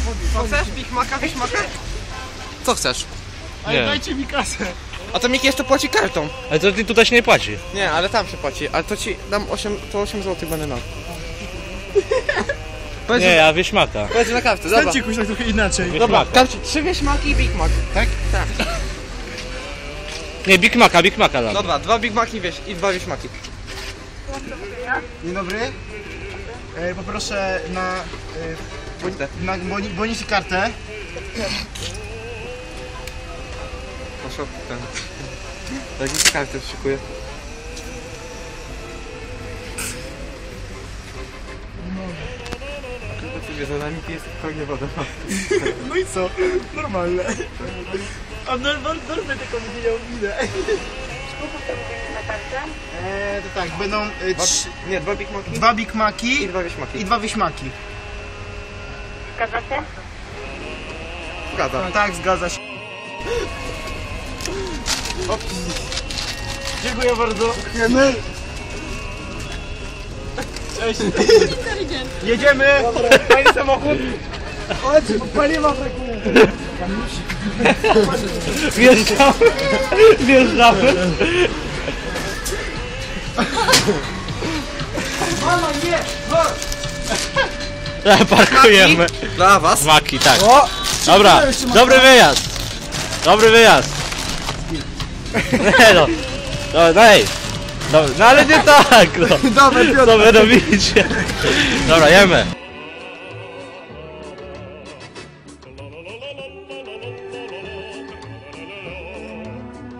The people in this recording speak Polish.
Co chcesz? Big Maca, Big Maca? Co chcesz? Nie. Dajcie mi kasę. A to Miki jeszcze płaci kartą. Ale to ty tutaj się nie płaci. Nie, ale tam się płaci. Ale to ci dam 8 zł będę miał. Nie, ja wieśmaka. Powiedz na kartę, dobra. Dajcie kuś tak trochę inaczej. Dobra, Wieśmaka. karci 3 wieśmaki i Big Mac. Tak? Tak. Nie, Big Maca dam. Dobra, 2 Big Maci i 2 wieśmaki. Dzień dobry. Poproszę na bonus i kartę. Proszę ten. Tak mi kartę szykuję. Za nami jest spokojnie woda. No i co? Normalne. A normalne tylko nie miał minę. To tak, będą Nie, 2 Big Maci 2 Big Maci i 2 wieśmaki. i 2 wieśmaki. Zgadza się? Zgadza. Tak, zgadza się. Dziękuję bardzo. Cześć. Jedziemy. Fajny samochód. Chodź, paliwa brakuje. Wjeżdżamy. Mama, nie! Parkujemy. Dla was. Maki, tak. Dobra, dobry wyjazd. Dobry wyjazd. Nie no. Daj. No ale nie tak, no. Dobra, No widzicie. Dobra, jemy.